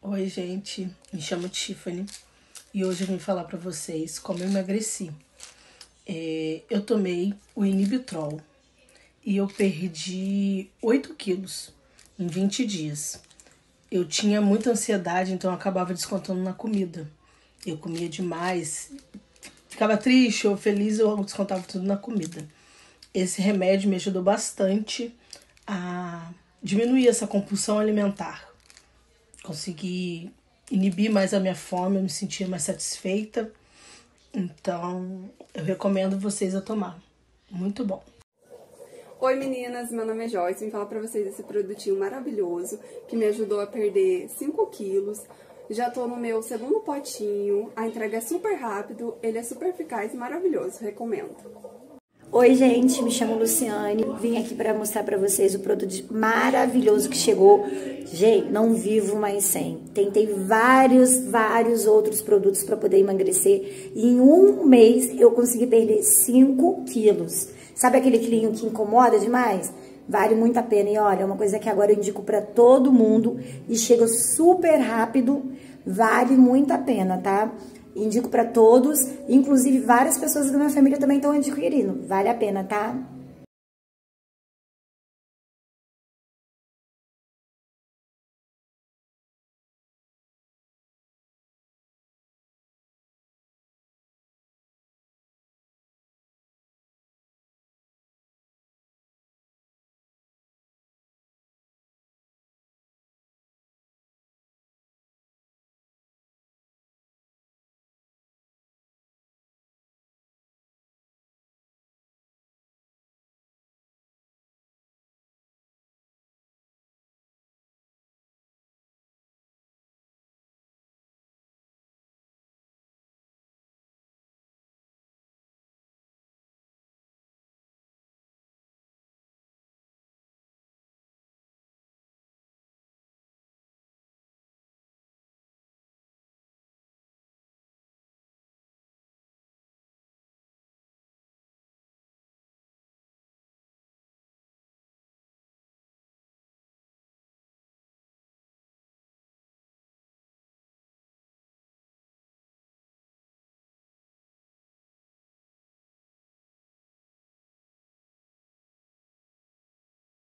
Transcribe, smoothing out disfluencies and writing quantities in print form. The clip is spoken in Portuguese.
Oi, gente, me chamo Tiffany e hoje eu vim falar pra vocês como eu emagreci. Eu tomei o Inibitrol e eu perdi 8 quilos em 20 dias. Eu tinha muita ansiedade, então eu acabava descontando na comida. Eu comia demais, ficava triste ou feliz, eu descontava tudo na comida. Esse remédio me ajudou bastante a diminuir essa compulsão alimentar. Consegui inibir mais a minha fome, eu me sentia mais satisfeita. Então, eu recomendo vocês a tomar. Muito bom. Oi meninas, meu nome é Joyce, vim falar pra vocês desse produtinho maravilhoso que me ajudou a perder 5 quilos. Já tô no meu segundo potinho, a entrega é super rápido, ele é super eficaz e maravilhoso, recomendo. Oi gente, me chamo Luciane, vim aqui para mostrar para vocês o produto maravilhoso que chegou. Gente, não vivo mais sem. Tentei vários outros produtos para poder emagrecer e em um mês eu consegui perder 5 quilos. Sabe aquele quilinho que incomoda demais? Vale muito a pena e olha, é uma coisa que agora eu indico para todo mundo e chega super rápido, vale muito a pena, tá? Indico para todos, inclusive várias pessoas da minha família também estão adquirindo. Vale a pena, tá?